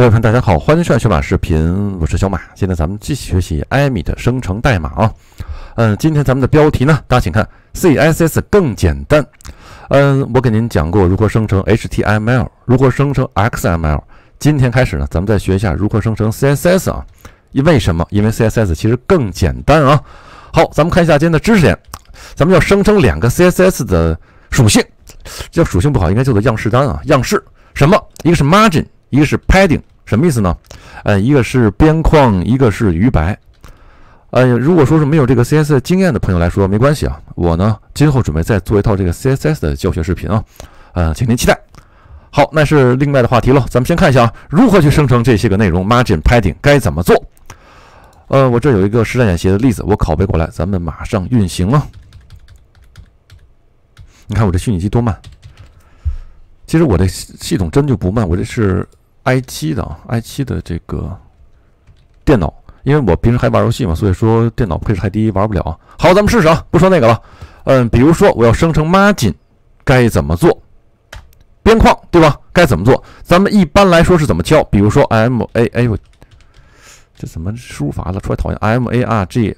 各位朋友，大家好，欢迎收看学马视频，我是小马。现在咱们继续学习 IMIT 生成代码啊。今天咱们的标题呢，大家请看 CSS 更简单。我给您讲过如何生成 HTML， 如何生成 XML。今天开始呢，咱们再学一下如何生成 CSS 啊。为什么？因为 CSS 其实更简单啊。好，咱们看一下今天的知识点。咱们要生成两个 CSS 的属性，叫属性不好，应该叫做样式单啊。样式什么？一个是 margin， 一个是 padding， 什么意思呢？一个是边框，一个是余白。如果说是没有这个 CSS 经验的朋友来说，没关系啊。我呢，今后准备再做一套这个 CSS 的教学视频啊。请您期待。好，那是另外的话题了。咱们先看一下啊，如何去生成这些个内容 ，margin padding 该怎么做？我这有一个实战演习的例子，我拷贝过来，咱们马上运行啊。你看我这虚拟机多慢。其实我这系统真就不慢，我这是 i7 的啊 ，i7 的这个电脑，因为我平时还玩游戏嘛，所以说电脑配置太低玩不了。好，咱们试试啊，不说那个了。比如说我要生成 margin， 该怎么做？边框对吧？该怎么做？咱们一般来说是怎么敲？比如说 MAA， 这怎么输入法了？出来讨厌 MARGIN，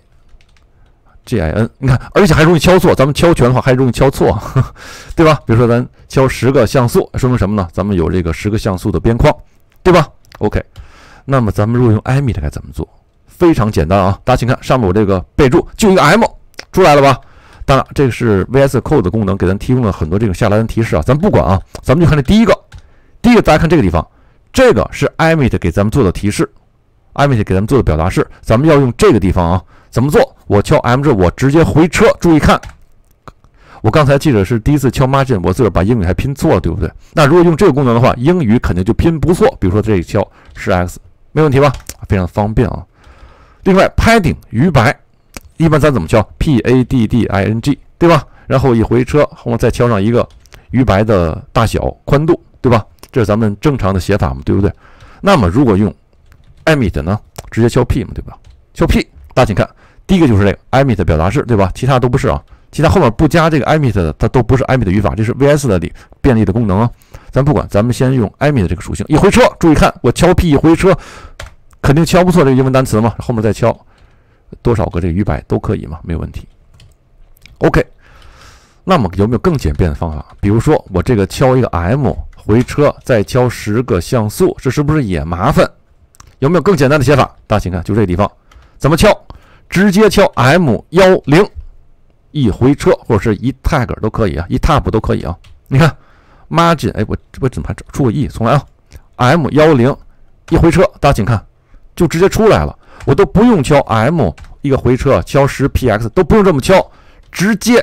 你看，而且还容易敲错。咱们敲全的话还容易敲错，对吧？比如说咱敲10个像素，说明什么呢？咱们有这个10个像素的边框，对吧 ？OK。那么咱们如果用 IMIT 该怎么做？非常简单啊！大家请看上面我这个备注，就一个 M 出来了吧？当然，这个是 VS Code 的功能，给咱提供了很多这个下来的提示啊。咱不管啊，咱们就看这第一个。第一个，大家看这个地方，这个是 IMIT 给咱们做的提示 ，IMIT 给咱们做的表达式，咱们要用这个地方啊。怎么做？我敲 M 字，我直接回车。注意看，我刚才记得是第一次敲 margin， 我自个儿把英语还拼错了，对不对？那如果用这个功能的话，英语肯定就拼不错。比如说这里敲10x， 没问题吧？非常方便啊。另外 padding 余白，一般咱怎么敲 ？padding， 对吧？然后一回车，后面再敲上一个余白的大小、宽度，对吧？这是咱们正常的写法嘛，对不对？那么如果用 IMIT 呢，直接敲 P 嘛，对吧？敲 P。大家请看，第一个就是这个 IMIT 表达式，对吧？其他都不是啊，其他后面不加这个 IMIT 的，它都不是 IMIT 语法，这是 VS 的便利的功能啊。咱不管，咱们先用 IMIT 这个属性，一回车，注意看，我敲 P 一回车，肯定敲不错这个英文单词嘛，后面再敲多少个这个余白都可以嘛，没有问题。OK， 那么有没有更简便的方法？比如说我这个敲一个 M 回车，再敲10个像素，这是不是也麻烦？有没有更简单的写法？大家请看，就这个地方。怎么敲？直接敲 M10， 一回车或者是一 tag 都可以啊，一 tab 都可以啊。你看 margin， 我怎么还出个 E？ 重来啊 ，M10 一回车，大家请看，就直接出来了，我都不用敲 M 一个回车，敲10px 都不用这么敲，直接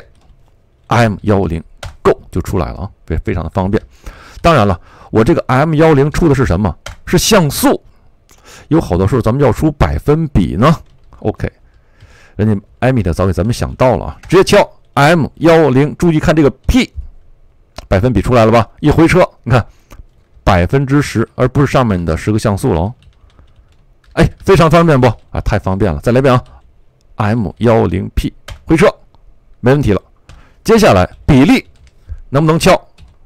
M10 go 就出来了啊，非常的方便。当然了，我这个 M10 出的是什么？是像素。有好多时候咱们要出百分比呢 ，OK， 人家 IMIT 早给咱们想到了啊，直接敲 M10， 注意看这个 P， 百分比出来了吧？一回车，你看10%，而不是上面的10个像素了哦。非常方便不？太方便了！再来一遍啊 ，M10P 回车，没问题了。接下来比例能不能敲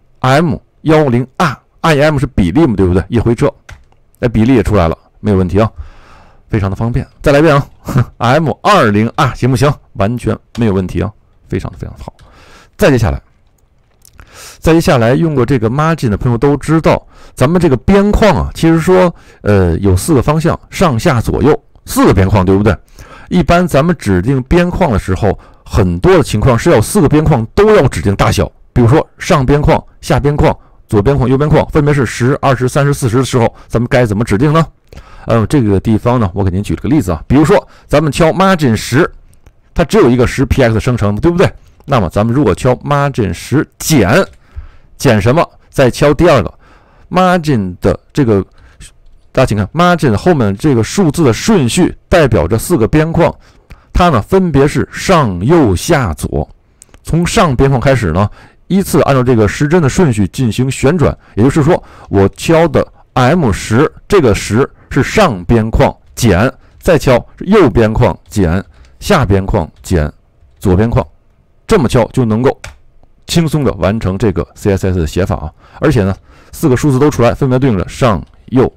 M10R？IM 是比例嘛，对不对？一回车，比例也出来了。没有问题啊，非常的方便。再来一遍啊 ，M20R 行不行？完全没有问题啊，非常好。再接下来用过这个 margin 的朋友都知道，咱们这个边框啊，其实说有4个方向，上下左右4个边框，对不对？一般咱们指定边框的时候，很多的情况是要4个边框都要指定大小，比如说上边框、下边框、左边框、右边框，分别是10、20、30、40的时候，咱们该怎么指定呢？这个地方呢，我给您举了个例子啊，比如说咱们敲 margin 10，它只有一个10px 生成，对不对？那么咱们如果敲 margin 10减什么？再敲第二个 margin 的这个，大家请看 margin 后面这个数字的顺序代表着4个边框，它呢分别是上、右、下、左。从上边框开始呢，依次按照这个时针的顺序进行旋转，也就是说，我敲的 M10， 这个10是上边框减，再敲是右边框减，下边框减，左边框，这么敲就能够轻松的完成这个 CSS 的写法啊。而且呢，4个数字都出来，分别对应着上、右、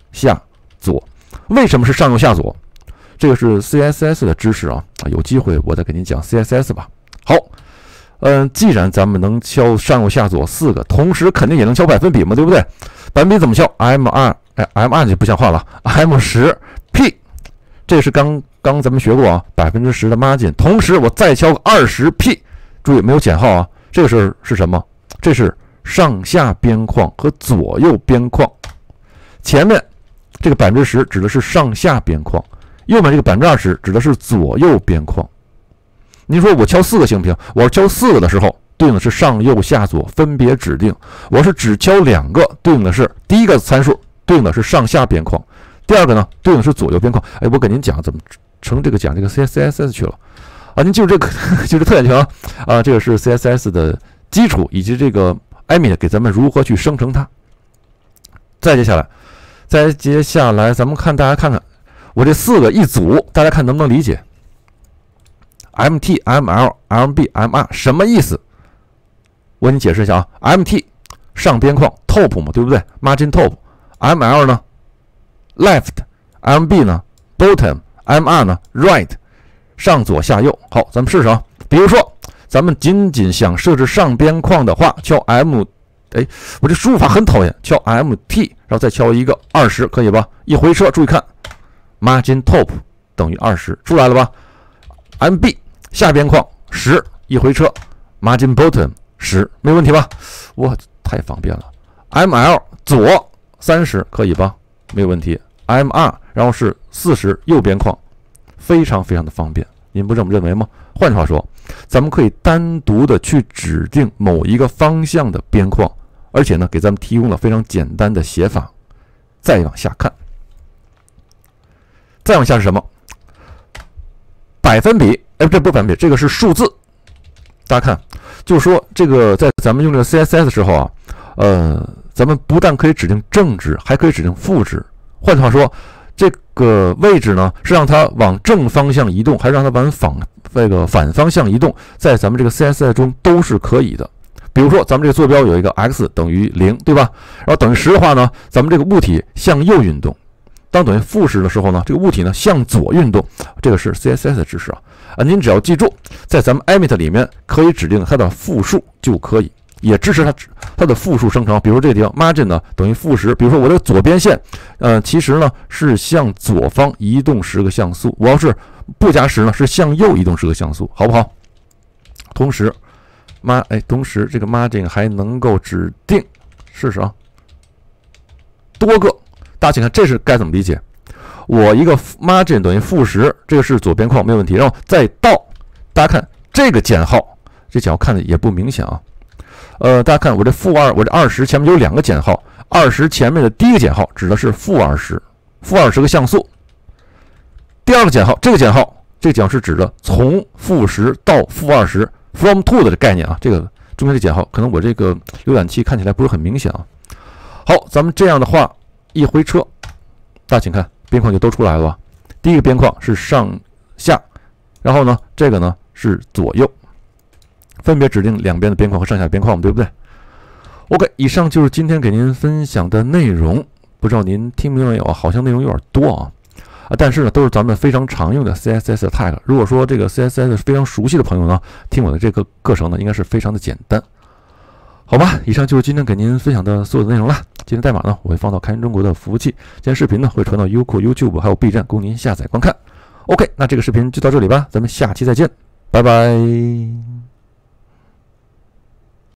下左。为什么是上右下左？这个是 CSS 的知识啊，有机会我再给您讲 CSS 吧。好，既然咱们能敲上右下左4个，同时肯定也能敲百分比嘛，对不对？百分比怎么敲 ？M2 就不像话了 ，M10P， 这是刚咱们学过啊，10%的 margin， 同时我再敲个20P， 注意没有减号啊，这个是什么？这是上下边框和左右边框。前面这个10%指的是上下边框，右面这个20%指的是左右边框。您说我敲4个行不行？我要敲4个的时候，对应的是上右下左分别指定；我是只敲2个，对应的是第一个参数对应的是上下边框，第二个呢对应的是左右边框。哎，我给您讲怎么成这个讲这个 CSS 去了啊？您记住这个就是特点就行啊。这个是 CSS 的基础，以及这个艾米给咱们如何去生成它。再接下来，咱们大家看看我这4个一组，大家看能不能理解 ？MT、ML、LB、MR 什么意思？我给你解释一下啊。MT 上边框 top 嘛，对不对 ？Margin top。ML 呢 left。LB 呢 bottom。MR 呢 right。上左下右。好，咱们试试啊。比如说，咱们仅想设置上边框的话，敲 M。哎，我这输入法很讨厌，敲 MT， 然后再敲一个20，可以吧？一回车，注意看 ，Margin Top 等于20，出来了吧 ？MB 下边框10，一回车 ，Margin Bottom 10，没问题吧？哇，太方便了。ML 左30，可以吧？没有问题。MR 然后是40，右边框，非常的方便。您不这么认为吗？换句话说，咱们可以单独的去指定某一个方向的边框，而且呢，给咱们提供了非常简单的写法。再往下看，再往下是什么？百分比？哎，这不是百分比，这个是数字。大家看，就是说这个在咱们用这个 CSS 的时候啊，咱们不但可以指定正值，还可以指定负值。换句话说，这个位置呢是让它往正方向移动，还是让它往反方向移动，在咱们这个 CSS 中都是可以的。比如说，咱们这个坐标有一个 x 等于0，对吧？然后等于10的话呢，咱们这个物体向右运动；当等于负10的时候呢，这个物体呢向左运动。这个是 CSS 的知识啊。您只要记住，在咱们 Emmet 里面可以指定它的复数就可以，也支持它的复数生成。比如这个地方 margin 呢等于-10，比如说我这个左边线，其实呢是向左方移动10个像素，我要是不加10呢，是向右移动10个像素，好不好？同时这个 margin 还能够指定，试试啊，多个。大家请看，这是该怎么理解？我一个 margin 等于-10，这个是左边框没有问题，然后再到，大家看这个减号，这减号看的也不明显啊。大家看我这-2，我这20前面有2个减号，20前面的第一个减号指的是-20个像素。第二个减号，这个减号是指的从-10到-20 from to 的概念啊。这个中间的减号，可能我这个浏览器看起来不是很明显啊。好，咱们这样的话一回车，大家请看边框就都出来了吧？第一个边框是上下，然后呢，这个呢是左右。分别指定两边的边框和上下边框，对不对 ？OK， 以上就是今天给您分享的内容。不知道您听明白没有？好像内容有点多啊，但是呢，都是咱们非常常用的 CSS 的 tag。如果说这个 CSS 非常熟悉的朋友呢，听我的这个课程呢，应该是非常的简单，好吧？以上就是今天给您分享的所有的内容了。今天代码呢，我会放到开源中国的服务器，今天视频呢会传到优酷、YouTube 还有 B 站，供您下载观看。OK， 那这个视频就到这里吧，咱们下期再见，拜拜。